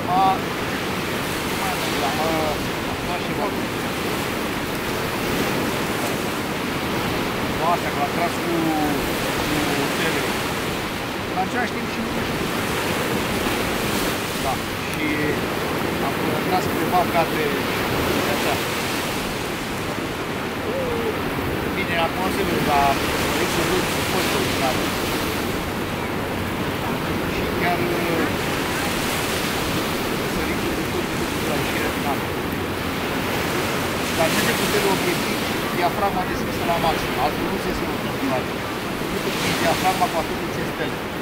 Astea, că l-am tras cu tele. În același timp și da, și am tras câteva cadre așa. Bine, acum o să văd, dar vreau să văd cu postul din cadre. Și chiar săritul de tot la ieșirea din apă. Dar merge cu tele obiectiv, diafragma deschisă la maxim, altfel nu se simte în diafragma cu atât de stele.